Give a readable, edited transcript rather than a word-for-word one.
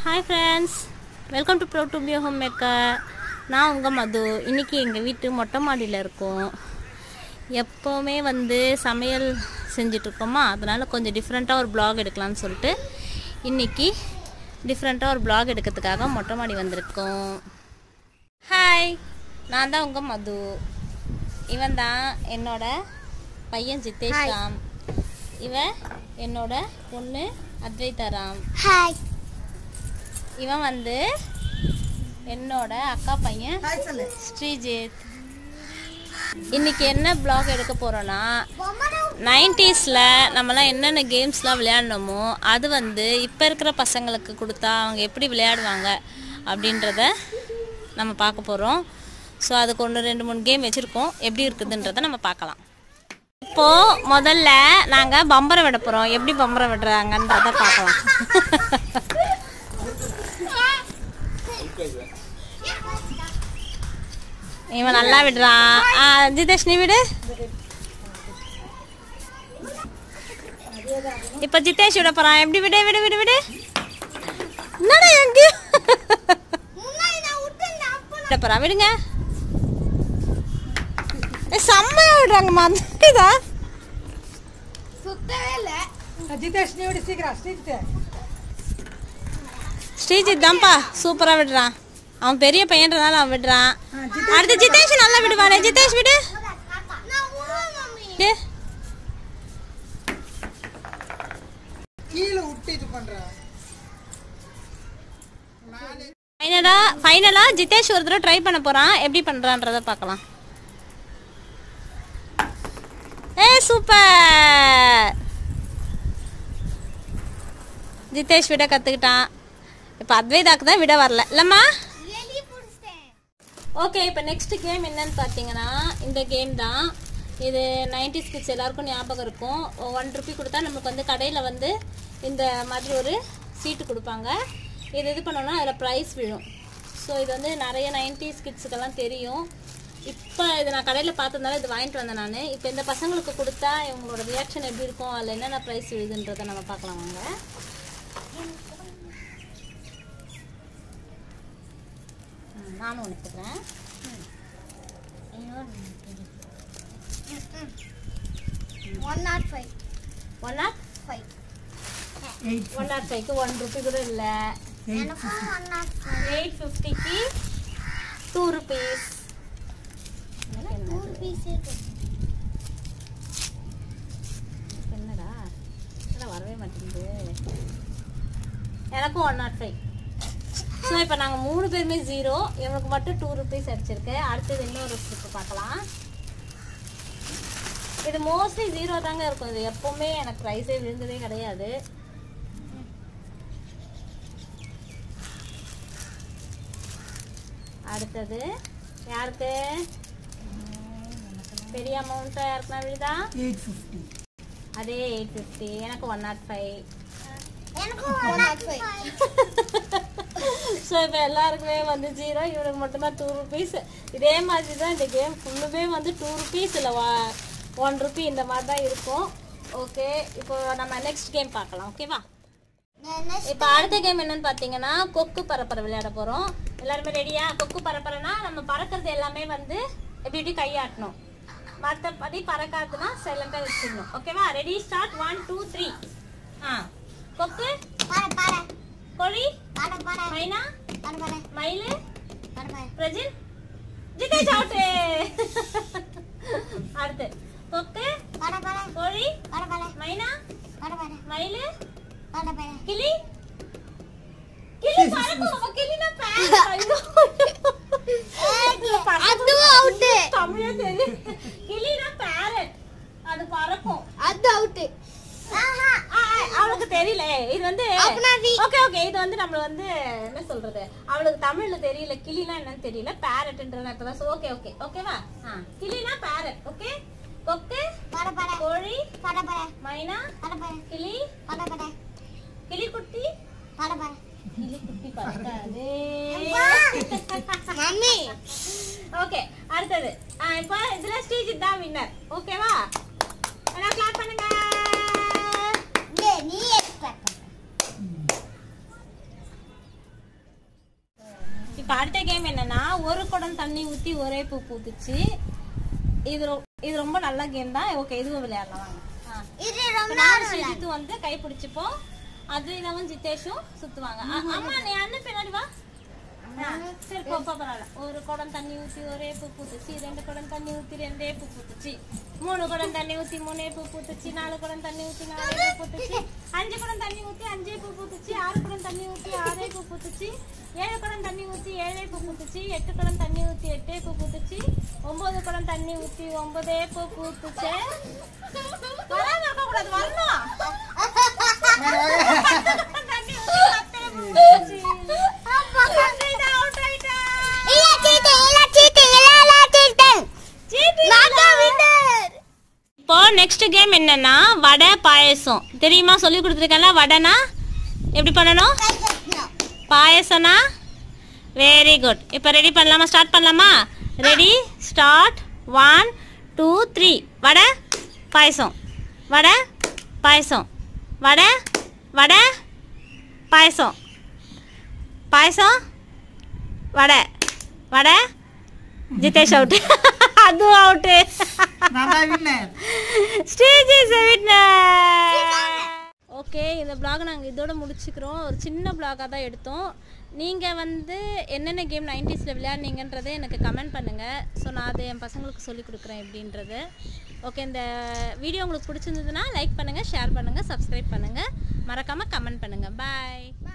Hi friends, welcome to Proud to be a homemaker. நான் உங்கள் மது. இன்றைக்கி எங்கள் வீட்டு மொட்டை மாடியில் இருக்கோம். எப்போவுமே சமையல் செஞ்சிட்ருக்கோமா, அதனால் கொஞ்சம் டிஃப்ரெண்ட்டாக ஒரு vlog எடுக்கலாம்னு சொல்லிட்டு இன்றைக்கி டிஃப்ரெண்ட்டாக ஒரு vlog எடுக்கிறதுக்காக மொட்டை மாடி வந்திருக்கோம். ஹாய், நான் தான் உங்கள் மது. இவன் தான் என்னோட பையன் ஜிதேஷ் ராம். இவன் என்னோட பொண்ணு அத்வைதா ராம். ஹாய். இவன் என்னோட அக்கா பையன் ஸ்ரீஜித். இன்னைக்கு என்ன vlog எடுக்க போறோம்னா, 90ஸ்ல நம்மலாம் என்னென்ன கேம்ஸ்லாம் விளையாடணுமோ அது இப்போ இருக்கிற பசங்களுக்கு கொடுத்தா அவங்க எப்படி விளையாடுவாங்க அப்படின்றத நம்ம பார்க்க போகிறோம். ஸோ அதுக்கு 2-3 கேம் வச்சுருக்கோம். எப்படி இருக்குதுன்றதை நம்ம பார்க்கலாம். இப்போது முதல்ல நாங்கள் பம்பரம் விட போகிறோம். எப்படி பம்பரம் விடுறாங்கன்றதை பார்க்கலாம். இவன் நல்லா விடுறான். ஜிதேஷ் நீ விடு. இப்ப ஜிதேஷ் விட போறான். எப்படி விடு விடு விடு விடு. என்னடா எங்க விட போறான், விடுங்க. செம்மையா விடுறாங்க மாதிரிதா. சுத்தவே இல்ல. ஜிதேஷ் நீ விடு சீக்கிரம். ஸ்ரீஜித் தான்ப்பா சூப்பரா விடுறான். அவன் பெரிய பையன்றதால அவன் விடுறான். அடுத்து ஜிதேஷ் நல்லா விடுவானே. ஜிதேஷ் விடு. கீழ விட்டு இது பண்றா. ஃபைனலா ஜிதேஷ் ஒரு தடவை ட்ரை பண்ண போறான். எப்படி பண்றான்றத பார்க்கலாம். சூப்பர். ஜிதேஷ் விட கத்துக்கிட்டான். இப்போ அத்வைதாக்கு தான் விட வரல இல்லம்மா. ஓகே, இப்போ நெக்ஸ்ட் கேம் என்னன்னு பார்த்தீங்கன்னா, இந்த கேம் தான். இது 90s கிட்ஸ் எல்லாருக்கும் ஞாபகம் இருக்கும். 1 ரூபி கொடுத்தா நமக்கு கடையில் இந்த மாதிரி ஒரு சீட்டு கொடுப்பாங்க. இது பண்ணோன்னா அதில் ப்ரைஸ் விழும். ஸோ இது நிறைய 90s கிட்ஸுக்கெல்லாம் தெரியும். இப்போ இது நான் கடையில் பார்த்ததுனால இது வாங்கிட்டு வந்தேன் நான். இப்போ இந்த பசங்களுக்கு கொடுத்தா இவங்களோட ரியாக்ஷன் எப்படி இருக்கும், அதில் என்னென்ன ப்ரைஸ் விழுதுன்றதை நம்ம பார்க்கலாம் வாங்க. நானும் ஒன்று எடுத்துக்கிறேன். 105 105க்கு 1 ரூபி கூட இல்லை. 850க்கு 2 rupees. என்னடா வரவே மாட்டேங்குது. எனக்கும் 105. ஸோ இப்போ நாங்கள் 3 பேருமே 0. இவனுக்கு மட்டும் 2 rupees அடிச்சிருக்கு. அடுத்தது இன்னொரு ஸ்லிப்பு பார்க்கலாம். இது மோஸ்ட்லி 0 தாங்க இருக்கும். இது எப்போவுமே எனக்கு ப்ரைஸே விழுந்ததே கிடையாது. அடுத்தது யாருக்கு பெரிய அமௌண்ட்டா யாருக்குன்னா விழுதா? 850. அதே 850. எனக்கு 105. ஸோ இப்போ எல்லாருக்குமே 0. இவனுக்கு மட்டும்தான் 2 rupees. இதே மாதிரி தான் இந்த கேம் ஃபுல்லுமே 2 rupees இல்லை 1 ரூபி இந்த மாதிரி தான் இருக்கும். ஓகே, இப்போ நம்ம நெக்ஸ்ட் கேம் பார்க்கலாம். ஓகேவா? இப்போ அடுத்த கேம் என்னன்னு பார்த்தீங்கன்னா, கொக்கு பரப்பரை விளையாட போகிறோம். எல்லாருமே ரெடியா? கொக்கு பரப்பரைனா நம்ம பறக்கிறது எல்லாமே எப்படி எப்படி கையாட்டணும். மற்றபடி பறக்காதுன்னா சைலண்டாக வச்சுக்கணும். ஓகேவா? Ready start. 1 2 3. கொக்கு, கோழி, மைனா, மயிலு, பிரஜில், ஜிதேஷ் அவுட். அடுத்து கொக்கு, கோழி, மைனா, மயிலு, கிளி. கிளி பறக்கும். கிளினா பேர். அதுவும் அவுட். தமிழே தெரியும். கிளினா பேரட். அது பறக்கும். அது அவுட். அவளுக்கு தெரியல. இது ஓகே ஓகே. இது நம்ம என்ன சொல்றது, அவளுக்கு தமிழ்ல தெரியல. கிளினா என்னன்னு தெரியல. பேரட்ன்றத இப்பதான். ஓகே ஓகே ஓகேவா? கிளினா பேரட். ஓகே. கொக்கு, கோழி, மைனா, கிளி, கிளி குட்டி. கிளி குட்டி பறக்காது. மம்மி. ஓகே, அடுத்தது இப்போ இதுல ஸ்ரீஜித் தான் வின்னர். ஓகேவா? எல்லாம் கிளாப் பண்ணுங்க. நீ எக்ஸ்ட்ரா இப்போ அடுத்த கேம் என்னன்னா ஒரு குடம் தண்ணி ஊற்றி ஒரே பூ பூத்துச்சு. இது ரொம்ப நல்ல கேம் தான். ஓகே, இதுவும் விளையாடலாம் வாங்க. இது வந்து கை பிடிச்சிப்போம். அதுவும் ஜிதேஷும் சுத்துவாங்க. அம்மா நீ அண்ணன் பின்னாடி வா. சரி பரவாயில்ல. ஒரு குடம் தண்ணி ஊற்றி ஒரே பூ பூத்துச்சு. 2 குடம் தண்ணி ஊற்றி 2 பூ பூத்துச்சு. 3 குடம் தண்ணி ஊற்றி 3 பூ பூத்துச்சு. 4 குடம் தண்ணி ஊற்றி 4 பூ பூத்துச்சு. 5 குடம் தண்ணி ஊற்றி 5 பூ பூத்துச்சு. 6 குடம் தண்ணி ஊற்றி 6 பூ பூத்துச்சு. 7 குடம் தண்ணி ஊற்றி 7 பூ பூத்துச்சு. 8 குடம் தண்ணி ஊற்றி 8 பூ பூத்துச்சு. 9 குடம் தண்ணி ஊற்றி 9 பூ பூத்துச்சு. வராம இருக்க கூடாது, வரணும். இப்போ நெக்ஸ்ட் கேம் என்னன்னா வடை பாயசம். தெரியுமா? சொல்லி கொடுத்துருக்கேன்ல. வடைனா எப்படி பண்ணணும், பாயசம்னா வெரி குட். இப்போ ரெடி பண்ணலாமா? ஸ்டார்ட் பண்ணலாமா? Ready start. 1 2 3. வடை பாயசம், வடை பாயசம், வடை வடை பாயசம், பாயசம் வடை வடை. ஜிதேஷ் அவுட். அதுவும் out. Stage is a winner. Okay, இந்த vlog நாங்கள் இதோட முடிச்சுக்கிறோம். ஒரு சின்ன vlog-ஆ தான் எடுத்தோம். நீங்கள் வந்து என்னென்ன கேம் 90s விளையாடுனீங்கன்றதை எனக்கு கமெண்ட் பண்ணுங்கள். ஸோ நான் அதை என் பசங்களுக்கு சொல்லிக் கொடுக்குறேன் எப்படின்றது. ஓகே, இந்த வீடியோ உங்களுக்கு பிடிச்சிருந்ததுன்னா லைக் பண்ணுங்கள், ஷேர் பண்ணுங்கள், சப்ஸ்கிரைப் பண்ணுங்கள், மறக்காமல் கமெண்ட் பண்ணுங்கள். பாய்.